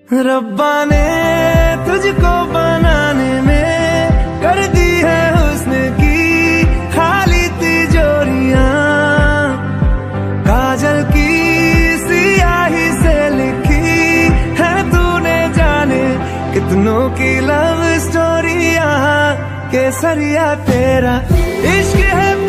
रब्बा ने तुझको बनाने में कर दी है हुस्न की खाली तिजोरियां, काजल की सियाही से लिखी है तूने जाने कितनों की लव स्टोरियां। केसरिया तेरा इश्क है